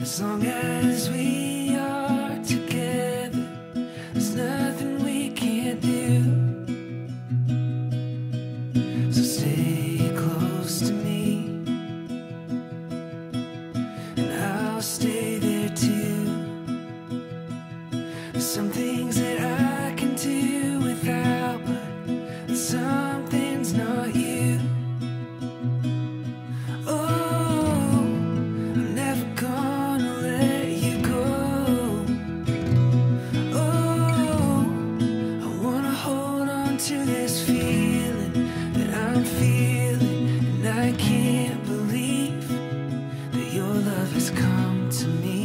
As long as we are together, there's nothing we can't do. So stay close to me, and I'll stay there too. There's some things that I can do without, but something's not you. Oh, I'm never gonna let you go. Oh, I wanna hold on to this feeling that I'm feeling, and I can't believe that your love has come to me.